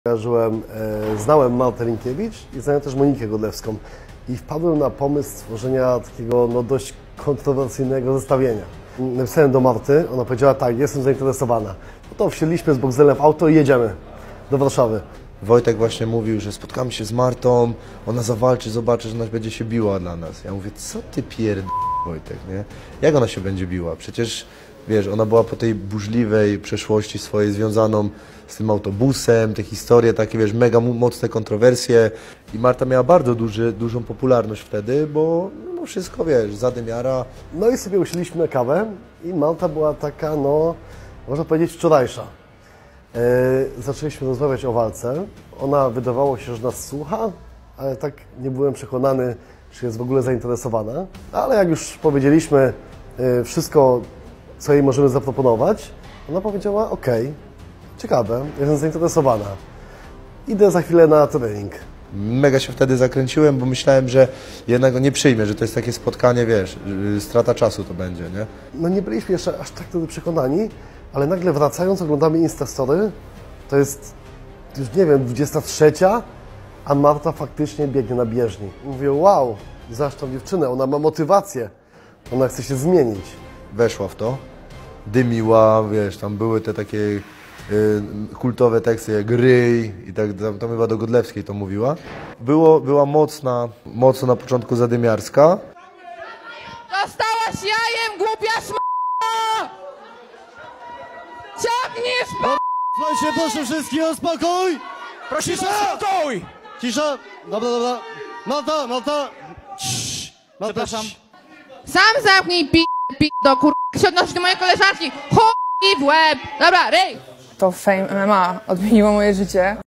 Znałem Martę Linkiewicz i znałem też Monikę Godlewską i wpadłem na pomysł stworzenia takiego dość kontrowersyjnego zestawienia. Napisałem do Marty, ona powiedziała tak, jestem zainteresowana. No to wsiedliśmy z Boxdelem w auto i jedziemy do Warszawy. Wojtek właśnie mówił, że spotkamy się z Martą, ona zawalczy, zobaczy, że ona będzie się biła dla nas. Ja mówię, co ty Wojtek, nie? Jak ona się będzie biła? Przecież, wiesz, ona była po tej burzliwej przeszłości swojej związaną z tym autobusem, te historie takie, wiesz, mega mocne kontrowersje i Marta miała bardzo dużą popularność wtedy, bo no wszystko, wiesz, zadymiara. No i sobie usiedliśmy na kawę i Marta była taka, no, można powiedzieć, wczorajsza. Zaczęliśmy rozmawiać o walce. Ona wydawało się, że nas słucha, ale tak nie byłem przekonany, czy jest w ogóle zainteresowana. Ale jak już powiedzieliśmy wszystko, co jej możemy zaproponować, ona powiedziała, okej, ciekawe, jestem zainteresowana. Idę za chwilę na trening. Mega się wtedy zakręciłem, bo myślałem, że jednak go nie przyjmie, że to jest takie spotkanie, wiesz, strata czasu to będzie, nie? No nie byliśmy jeszcze aż tak wtedy przekonani, ale nagle wracając oglądamy Instastory, to jest już nie wiem, 23, a Marta faktycznie biegnie na bieżni. Mówię, wow, zresztą dziewczynę, ona ma motywację, ona chce się zmienić. Weszła w to, dymiła, wiesz, tam były te takie kultowe teksty jak ryj i tak, tam chyba do Godlewskiej to mówiła. Była mocno na początku zadymiarska. Dostałaś jajem, głupia szm***a! Ciągniesz Słuchajcie, proszę wszystkich o spokój! Proszę Cisza! o spokój! Cisza! Dobra. Malta! Cii. Malta, Przepraszam. cii. Sam zamknij do kur... się odnosisz do mojej koleżanki. Chuj w łeb! Dobra, ryj! To Fame MMA odmieniło moje życie.